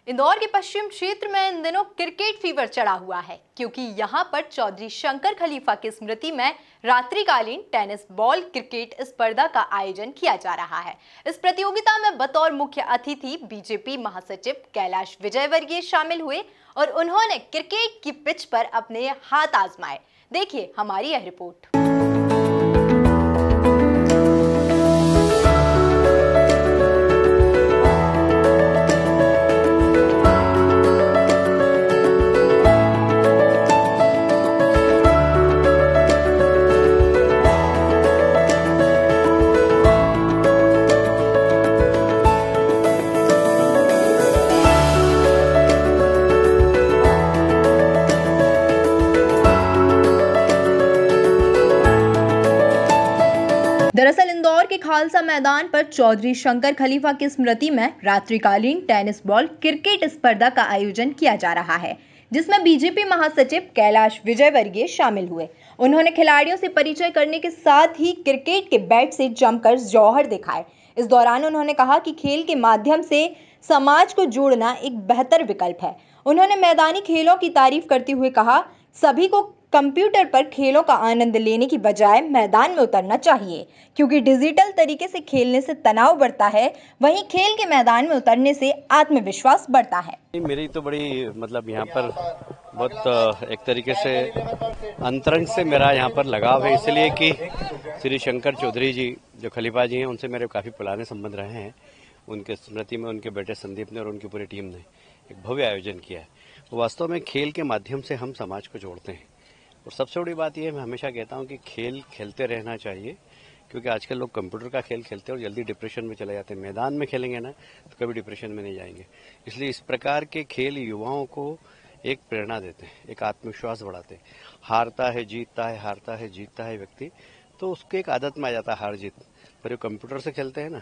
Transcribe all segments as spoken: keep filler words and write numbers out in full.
इंदौर के पश्चिम क्षेत्र में इन दिनों क्रिकेट फीवर चढ़ा हुआ है, क्योंकि यहां पर चौधरी शंकर खलीफा की स्मृति में रात्रिकालीन टेनिस बॉल क्रिकेट स्पर्धा का आयोजन किया जा रहा है। इस प्रतियोगिता में बतौर मुख्य अतिथि बीजेपी महासचिव कैलाश विजयवर्गीय शामिल हुए और उन्होंने क्रिकेट की पिच पर अपने हाथ आजमाए। देखिए हमारी यह रिपोर्ट। दरअसल इंदौर के खालसा मैदान पर चौधरी शंकर खलीफा की स्मृति में रात्रिकालीन टेनिस बॉल क्रिकेट स्पर्धा का आयोजन किया जा रहा है, जिसमें बीजेपी महासचिव कैलाश विजयवर्गीय शामिल हुए। उन्होंने खिलाड़ियों से परिचय करने के साथ ही क्रिकेट के बैट से जमकर जौहर दिखाए। इस दौरान उन्होंने कहा कि खेल के माध्यम से समाज को जोड़ना एक बेहतर विकल्प है। उन्होंने मैदानी खेलों की तारीफ करते हुए कहा, सभी को कंप्यूटर पर खेलों का आनंद लेने की बजाय मैदान में उतरना चाहिए, क्योंकि डिजिटल तरीके से खेलने से तनाव बढ़ता है, वहीं खेल के मैदान में उतरने से आत्मविश्वास बढ़ता है। मेरी तो बड़ी मतलब यहाँ पर बहुत एक तरीके से अंतरंग से मेरा यहाँ पर लगाव है, इसलिए कि श्री शंकर चौधरी जी जो खलीफा जी हैं, उनसे मेरे काफ़ी पुराने संबंध रहे हैं। उनके स्मृति में उनके बेटे संदीप ने और उनकी पूरी टीम ने एक भव्य आयोजन किया है। वास्तव में खेल के माध्यम से हम समाज को जोड़ते हैं, और सबसे बड़ी बात यह मैं हमेशा कहता हूं कि खेल खेलते रहना चाहिए, क्योंकि आजकल लोग कंप्यूटर का खेल खेलते हैं और जल्दी डिप्रेशन में चले जाते हैं। मैदान में खेलेंगे ना तो कभी डिप्रेशन में नहीं जाएंगे। इसलिए इस प्रकार के खेल युवाओं को एक प्रेरणा देते हैं, एक आत्मविश्वास बढ़ाते हैं। हारता है जीतता है, हारता है जीतता है व्यक्ति, तो उसके एक आदत में आ जाता है हार जीत। पर जो कंप्यूटर से खेलते हैं ना,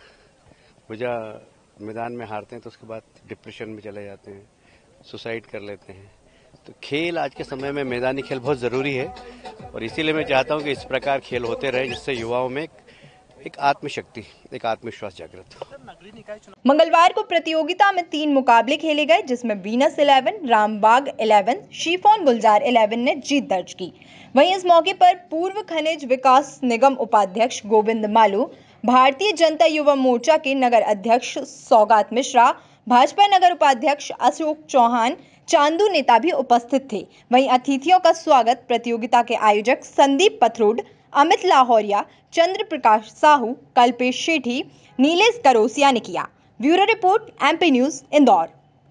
वजह मैदान में हारते हैं तो उसके बाद डिप्रेशन में चले जाते हैं, सुसाइड कर लेते हैं। तो खेल आज के समय में मैदानी खेल बहुत ज़रूरी है, और इसीलिए मैं चाहता हूं कि इस प्रकार खेल होते रहे, जिससे युवाओं में एक आत्मशक्ति, एक आत्मविश्वास जागृत हो। मंगलवार को प्रतियोगिता में तीन मुकाबले खेले गए, जिसमें Venus eleven, Rambagh eleven, chiffon Gulzar eleven ने जीत दर्ज की। वहीं इस मौके पर पूर्व खनिज विकास निगम उपाध्यक्ष गोविंद मालू, भारतीय जनता युवा मोर्चा के नगर अध्यक्ष सौगात मिश्रा, भाजपा नगर उपाध्यक्ष अशोक चौहान, चांदू नेता भी उपस्थित थे। वहीं अतिथियों का स्वागत प्रतियोगिता के आयोजक संदीप पथरोड, अमित लाहौरिया, चंद्र प्रकाश साहू, कल्पेश शेठी, नीलेश करोसिया ने किया। Bureau report, MP news, Indore.